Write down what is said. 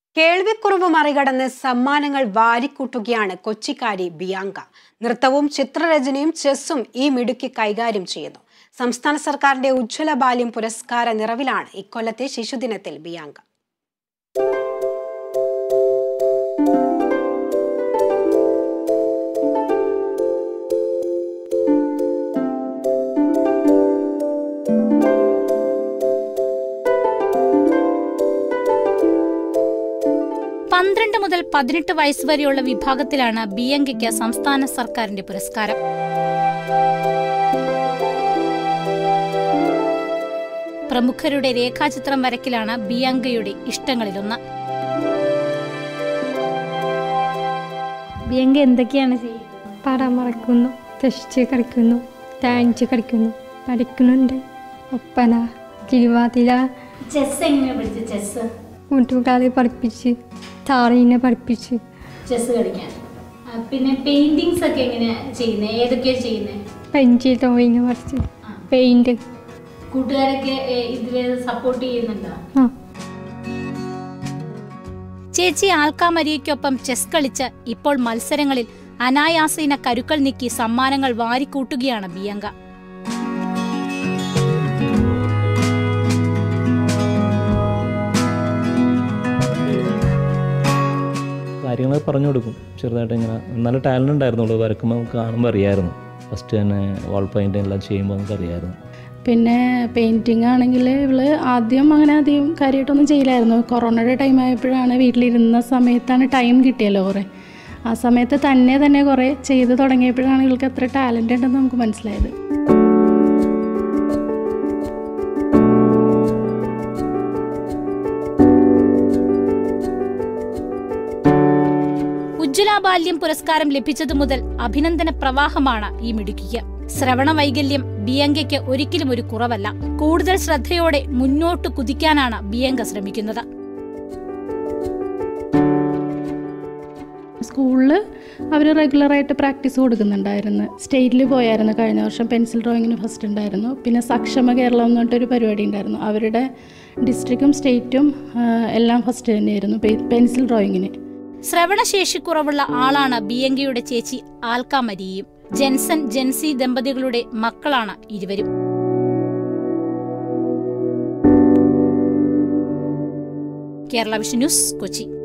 കേൾവിക്കുറവ് മറികടന്ന് സമ്മാനങ്ങൾ വാരിക്കൂട്ടുകയാണ് കൊച്ചിക്കാരി ബിയാങ്ക. നൃത്തവും ചിത്രരചനയും ചെസ്സും ഈ മിടുക്കി കൈകാര്യം ചെയ്യുന്നു. സംസ്ഥാന സർക്കാരിന്റെ ഉജ്ജ്വല ബാല്യം പുരസ്കാര നിറവിലാണ് ഇക്കൊല്ലത്തെ ശിശുദിനത്തിൽ ബിയാങ്ക. പന്ത്രണ്ട് മുതൽ 18 വയസ്സ് വരെയുള്ള വിഭാഗത്തിലാണ് ബിയങ്കയ്ക്ക് സംസ്ഥാന സർക്കാരിന്റെ പുരസ്കാരം. പ്രമുഖരുടെ രേഖാചിത്രം വരയ്ക്കലാണ് ബിയങ്കയുടെ ഇഷ്ടങ്ങളിലൊന്ന്. ബിയങ്ക എന്തൊക്കെയാണ് ചെയ്യുന്നത്? പടം വരയ്ക്കുന്നു, ചെസ് കളിക്കുന്നു, ഡാൻസ് കളിക്കുന്നു, പഠിക്കുന്നുണ്ട്, ഒപ്പന, തിരുവാതിര. ചെസ് എങ്ങനെയാ പഠിച്ചത്? ചെസ് കൂട്ടുകാരെ പഠിപ്പിച്ച്, താറീനെ പഠിപ്പിച്ച് ചെസ് കളിക്കാൻ. പിന്നെ പെയിന്റിങ്സ് ഒക്കെ എങ്ങനെയാ ചെയ്യുന്നത്? ഏതൊക്കെയാ ചെയ്യുന്നത്? പെൻസിൽ ഡ്രോയിങ് പഠിച്ച്, പെയിന്റ്. കൂട്ടുകാരൊക്കെ ഇതില് സപ്പോർട്ട് ചെയ്യുന്നുണ്ടോ? ചേച്ചി ആൽക്ക മരിയയ്ക്കൊപ്പം ചെസ് കളിച്ച് ഇപ്പോൾ മത്സരങ്ങളിൽ അനായാസേന കരുക്കൾ നീക്കി സമ്മാനങ്ങൾ വാരിക്കൂട്ടുകയാണ് ബിയങ്ക. കാര്യങ്ങൾ പറഞ്ഞു കൊടുക്കും ചെറുതായിട്ട്. ഇങ്ങനെ നല്ല ടാലൻ്റ് ഉണ്ടായിരുന്നുള്ളൂ. വരക്കുമ്പോൾ നമുക്ക് കാണുമ്പോൾ അറിയാമായിരുന്നു. ഫസ്റ്റ് തന്നെ വാൾ പെയിൻറ്റിങ് എല്ലാം ചെയ്യുമ്പോൾ നമുക്ക് അറിയാമായിരുന്നു. പിന്നെ പെയിൻറ്റിങ് ആണെങ്കിൽ ഇവള് ആദ്യം അങ്ങനെ അധികം കാര്യമായിട്ടൊന്നും ചെയ്യില്ലായിരുന്നു. കൊറോണയുടെ ടൈം ആയപ്പോഴാണ്, വീട്ടിലിരുന്ന സമയത്താണ് ടൈം കിട്ടിയല്ലോ കുറേ. ആ സമയത്ത് തന്നെ കുറേ ചെയ്ത് തുടങ്ങിയപ്പോഴാണ് ഇവൾക്ക് എത്ര ടാലൻ്റ് ഉണ്ടെന്ന് നമുക്ക് മനസ്സിലായത്. ഉജ്ജ്വല ബാല്യം പുരസ്കാരം ലഭിച്ചതു മുതൽ അഭിനന്ദന പ്രവാഹമാണ് ഈ മിടുക്കിക്ക്. ശ്രവണ വൈകല്യം ബിയങ്കയ്ക്ക് ഒരിക്കലും ഒരു കുറവല്ല. കൂടുതൽ ശ്രദ്ധയോടെ മുന്നോട്ട് കുതിക്കാനാണ് ബിയങ്ക ശ്രമിക്കുന്നത്. സ്കൂളിൽ അവർ റെഗുലറായിട്ട് പ്രാക്ടീസ് കൊടുക്കുന്നുണ്ടായിരുന്നു. സ്റ്റേറ്റിൽ പോയായിരുന്നു കഴിഞ്ഞ വർഷം. പെൻസിൽ ഡ്രോയിങ്ങിന് ഫസ്റ്റ് ഉണ്ടായിരുന്നു. പിന്നെ സക്ഷമ കേരളം എന്ന് പറഞ്ഞിട്ടൊരു പരിപാടി ഉണ്ടായിരുന്നു. അവരുടെ ഡിസ്ട്രിക്റ്റും സ്റ്റേറ്റും എല്ലാം ഫസ്റ്റ് തന്നെയായിരുന്നു പെൻസിൽ ഡ്രോയിങ്ങിന്. ശ്രവണശേഷിക്കുറവുള്ള ആളാണ് ബിയങ്കയുടെ ചേച്ചി ആൽക്ക മരിയയും. ജെൻസൺ ജെൻസി ദമ്പതികളുടെ മക്കളാണ് ഇരുവരും. Kerala vision news, Kochi.